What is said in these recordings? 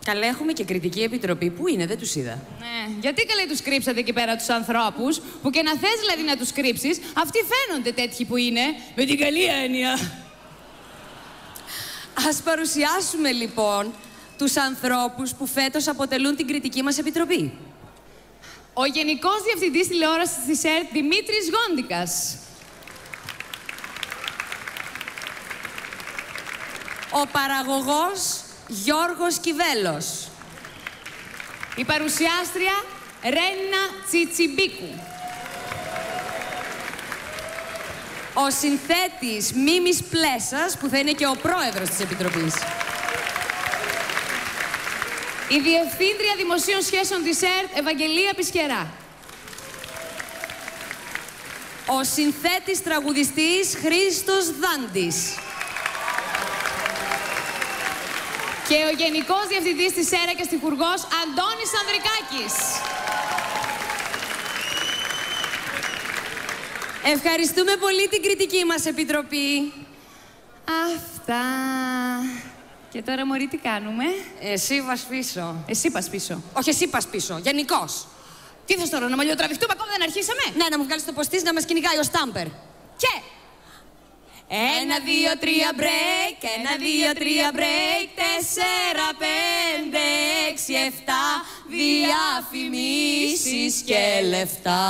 Καλά, έχουμε και κριτική επιτροπή. Πού είναι, δεν τους είδα. Ναι, γιατί καλέ τους κρύψατε εκεί πέρα τους ανθρώπους, που και να θες δηλαδή να τους κρύψεις, αυτοί φαίνονται τέτοιοι που είναι, με την καλή έννοια. Ας παρουσιάσουμε λοιπόν τους ανθρώπους που φέτος αποτελούν την κριτική μας επιτροπή. Ο Γενικός Διευθυντής Τηλεόρασης της ΕΡΤ Δημήτρης Γόντικας. Ο παραγωγός Γιώργος Κιβέλος. Η παρουσιάστρια Ρένα Τσιτσιμπίκου. Ο συνθέτης Μίμης Πλέσας, που θα είναι και ο πρόεδρος της Επιτροπής. Η Διευθύντρια Δημοσίων Σχέσεων της ΕΡΤ Ευαγγελία Πισκερά. Ο συνθέτης τραγουδιστής Χρήστος Δάντης. Και ο Γενικός Διευθυντής της ΕΡΑ και Στιχουργός Αντώνης Ανδρικάκης. Ευχαριστούμε πολύ την κριτική μας επιτροπή. Αυτά. Και τώρα, μωρή, τι κάνουμε? Εσύ πας πίσω. Εσύ πας πίσω. Όχι, εσύ πας πίσω. Γενικώς. Τι θες τώρα, να μαλλιοτραβηχτούμε, ακόμα δεν αρχίσαμε? Ναι, να μου βγάλεις το ποστής να μας κυνηγάει ο Στάμπερ. Και... 1, 2, 3 break, 1, 2, 3 break, 4, 5, 6, 7, διαφημίσεις και λεφτά.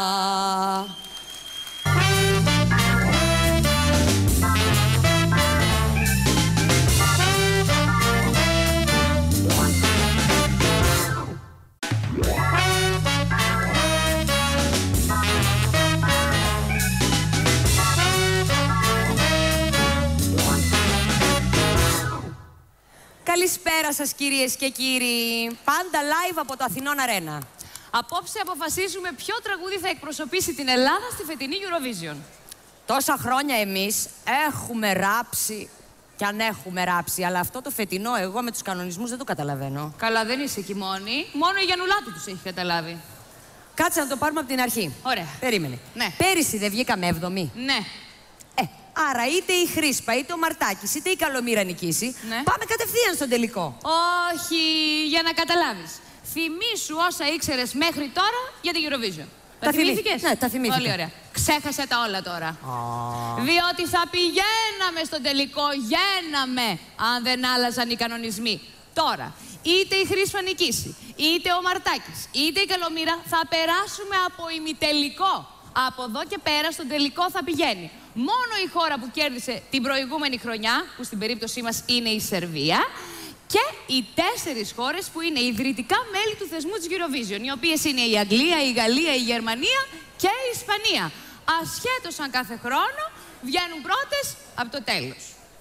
Καλησπέρα σας κυρίες και κύριοι. Πάντα live από το Αθηνών Αρένα. Απόψε αποφασίζουμε ποιο τραγούδι θα εκπροσωπήσει την Ελλάδα στη φετινή Eurovision. Τόσα χρόνια εμείς έχουμε ράψει κι αν έχουμε ράψει, αλλά αυτό το φετινό εγώ με τους κανονισμούς δεν το καταλαβαίνω. Καλά, δεν είσαι εκεί μόνη. Μόνο η Γιαννουλάτη τους έχει καταλάβει. Κάτσε να το πάρουμε από την αρχή. Ωραία. Περίμενε. Ναι. Πέρυσι δεν βγήκαμε 7η. Ναι. Άρα είτε η Chrispa, είτε ο Μαρτάκης, είτε η Καλομήρα νικήσει, ναι, πάμε κατευθείαν στον τελικό. Όχι, για να καταλάβεις. Θυμήσου όσα ήξερες μέχρι τώρα για την Eurovision. Τα θυμήθηκες? Ναι, τα θυμήθηκα. Πολύ ωραία. Ξέχασε τα όλα τώρα. Διότι θα πηγαίναμε στον τελικό, γέναμε, αν δεν άλλαζαν οι κανονισμοί. Τώρα, είτε η Chrispa νικήσει, είτε ο Μαρτάκης, είτε η Καλομήρα, θα περάσουμε από ημιτελικό. Από εδώ και πέρα στον τελικό θα πηγαίνει μόνο η χώρα που κέρδισε την προηγούμενη χρονιά, που στην περίπτωσή μας είναι η Σερβία, και οι 4 χώρες που είναι ιδρυτικά μέλη του θεσμού της Eurovision, οι οποίες είναι η Αγγλία, η Γαλλία, η Γερμανία και η Ισπανία. Ασχέτως αν κάθε χρόνο βγαίνουν πρώτες από το τέλος.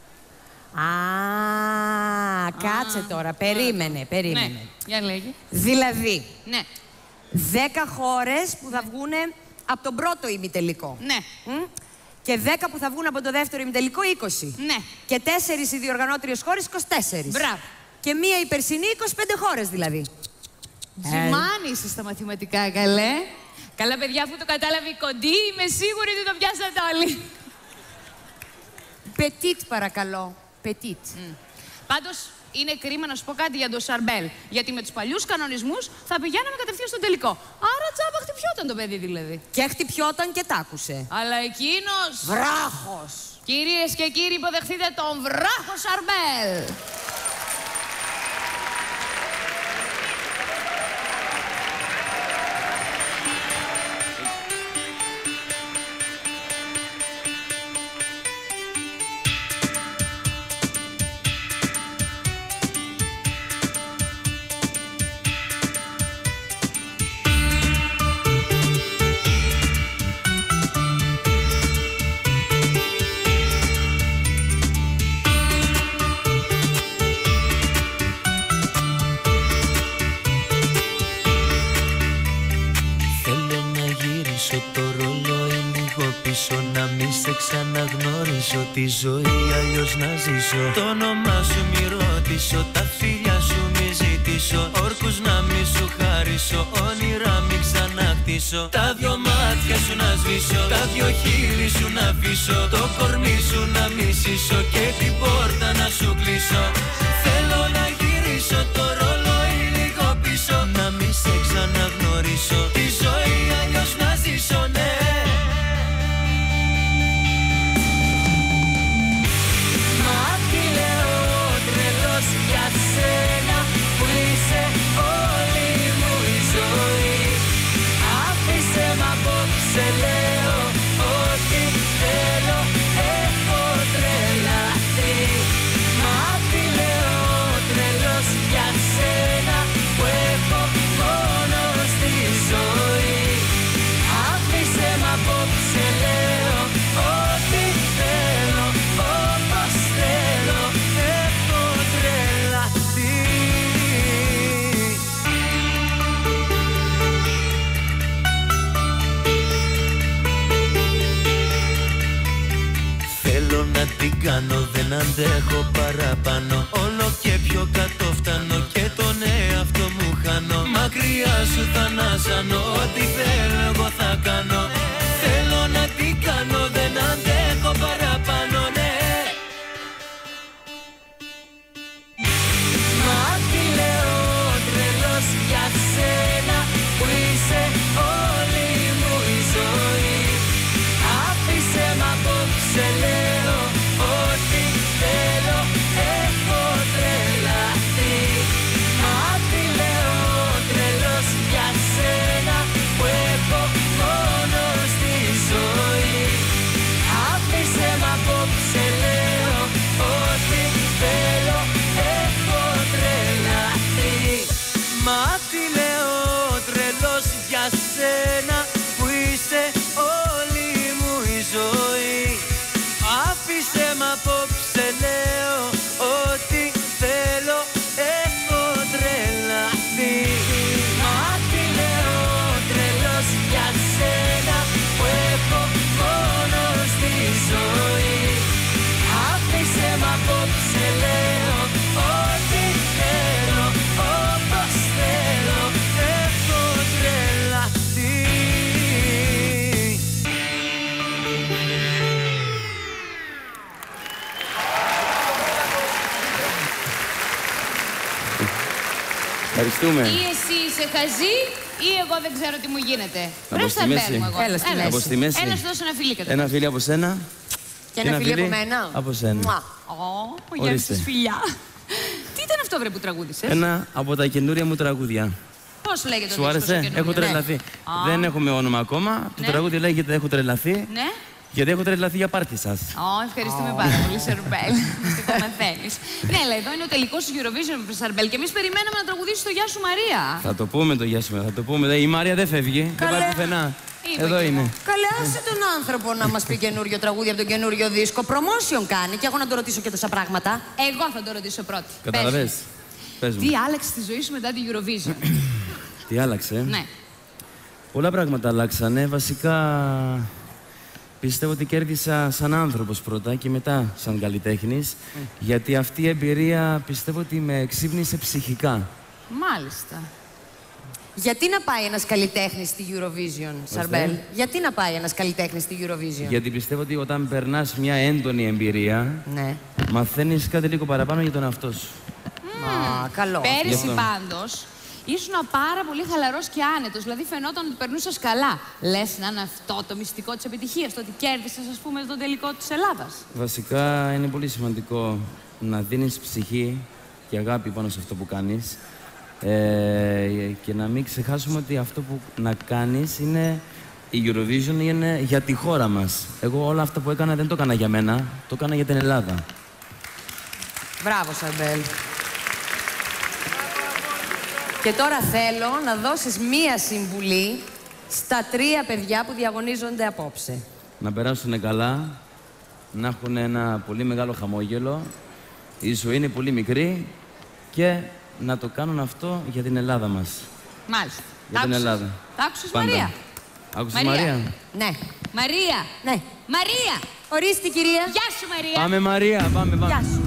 Κάτσε τώρα. Περίμενε. Ναι, για λέγε. Δηλαδή, ναι, 10 χώρες που θα βγουν από τον πρώτο ημιτελικό. Ναι. Και 10 που θα βγουν από το δεύτερο ημιτελικό, 20. Ναι. Και 4 οι διοργανώτριες χώρες, 24. Μπράβο. Και μία η περσινή, 25 χώρες δηλαδή. Ζημάνι είσαι στα μαθηματικά, καλέ. Καλά, παιδιά, αφού το κατάλαβε η κοντή, είμαι σίγουρη ότι το πιάσατε όλοι. Πετίτ, παρακαλώ. Πετίτ. Πάντως, είναι κρίμα να σου πω κάτι για τον Σαρμπέλ. Γιατί με τους παλιούς κανονισμούς θα πηγαίναμε κατευθείαν στον τελικό. Άρα τσάμπα χτυπιόταν το παιδί δηλαδή. Και χτυπιόταν και τ' άκουσε. Αλλά εκείνος... Βράχος! Κυρίες και κύριοι, υποδεχθείτε τον βράχο Σαρμπέλ. Ξαναγνώρισω τη ζωή αλλιώς να ζήσω. Το όνομά σου μη ρωτήσω, τα φίλια σου μη ζητήσω, όρκους να μη σου χαρίσω, όνειρα μη ξανακτήσω. Τα δυο μάτια σου να σβήσω, τα δυο χείλη σου να αφήσω, το κορμί σου να μισήσω και την πόρτα να σου κλείσω. Θέλω να γυρίσω τώρα κάνω, δεν αντέχω παραπάνω. Όλο και πιο κάτω φτάνω και τον εαυτό μου χάνω. Μακριά σου θα ανάσανω, ό,τι θέλω εγώ θα κάνω. Θέλω να τι κάνω, δεν αντέχω παραπάνω, ναι. Μα τι λέω τρελός για σένα που είσαι όλη μου η ζωή. Άφησε μ' απόψε λέω ό,τι θέλω, έχω τρελαθεί. Μα τι λέω τρελός για σένα που έχω μόνο στη ζωή. Άφησε μ' απόψε λέω ό,τι θέλω, έχω τρελαθεί. Μα τι λέω τρελός για σένα που είσαι όλη μου η ζωή. Άφησε μ' απόψε λέω ό,τι θέλω, έχω τρελαθεί. Μα τι λέω τρελός για σένα που έχω μόνο στη ζωή. Άφησε μ' απόψε λέω ό,τι θέλω, όπως θέλω, έχω τρελαθεί. Ευχαριστούμε. Ή εσύ είσαι χαζή, ή εγώ δεν ξέρω τι μου γίνεται. Βρες στη τα μέση. μπέρ μου εγώ. Έλα στη μέση. Από στη μέση. Έλα σου δώσω ένα φιλί καταρχάς. Ένα φίλι από σένα. Και ένα φιλί από μένα. Από σένα. Μουα. Ο Γιάννης Ορίστε. της φιλιά. Τι ήταν αυτό βρε που τραγούδησες? Ένα από τα καινούρια μου τραγούδια. Πώς λέγεται Σου το άρεσε? δίσκο σου Έχω καινούριο? τρελαθεί. Δεν έχουμε όνομα ακόμα. Το Ναι. τραγούδι λέγεται Έχω τρελαθεί. Ναι. Γιατί έχω τρελαθεί για πάρτι σας. Ευχαριστούμε πάρα πολύ, Σαρμπέλ. Το μαθαίνεις. Ναι, αλλά εδώ είναι ο τελικός του Eurovision, Σαρμπέλ, και εμείς περιμέναμε να τραγουδήσεις το Γεια σου Μαρία. Θα το πούμε το γεια σου, θα το πούμε. Η Μαρία δεν φεύγει. Δεν πάει πουθενά. Είπα Εδώ και είναι. Καλέ, άσε τον άνθρωπο να μας πει καινούριο τραγούδι από τον καινούριο δίσκο. Promotion κάνει και έχω να τον ρωτήσω και τόσα πράγματα. Εγώ θα το ρωτήσω πρώτη. Καταλαβες. Πες μου. Τι άλλαξε στη ζωή σου μετά την Eurovision? Τι άλλαξε? Ναι. Πολλά πράγματα αλλάξανε. Βασικά πιστεύω ότι κέρδισα σαν άνθρωπος πρώτα και μετά σαν καλλιτέχνης. Γιατί αυτή η εμπειρία πιστεύω ότι με ξύπνησε ψυχικά. Μάλιστα. Γιατί να πάει ένας καλλιτέχνης στη Eurovision, Σαρμπέλ? Γιατί να πάει ένας καλλιτέχνης στη Eurovision? Γιατί πιστεύω ότι όταν περνάς μια έντονη εμπειρία, Ναι. μαθαίνεις κάτι λίγο παραπάνω για τον εαυτό σου. Α, καλό. Πέρυσι αυτό. πάντως ήσουν πάρα πολύ χαλαρός και άνετος. Δηλαδή φαινόταν ότι περνούσες καλά. Λες να είναι αυτό το μυστικό της επιτυχίας, το ότι κέρδισες, ας πούμε, τον τελικό της Ελλάδας. Βασικά είναι πολύ σημαντικό να δίνεις ψυχή και αγάπη πάνω σε αυτό που κάνεις. Και να μην ξεχάσουμε ότι αυτό που να κάνεις είναι... Η Eurovision είναι για τη χώρα μας. Εγώ όλα αυτά που έκανα δεν το έκανα για μένα, το έκανα για την Ελλάδα. Μπράβο, Σαρμπέλ. Και τώρα θέλω να δώσεις μία συμβουλή στα 3 παιδιά που διαγωνίζονται απόψε. Να περάσουν καλά, να έχουν ένα πολύ μεγάλο χαμόγελο, η ζωή είναι πολύ μικρή και να το κάνουν αυτό για την Ελλάδα μας. Μάλιστα. Για την Ελλάδα. Τα άκουσες, Πάντα. Μαρία? Άκουσες Μαρία? Ναι. Μαρία! Ναι. Μαρία! Ορίστε, κυρία. Γεια σου, Μαρία! Πάμε Μαρία, πάμε. Γεια σου.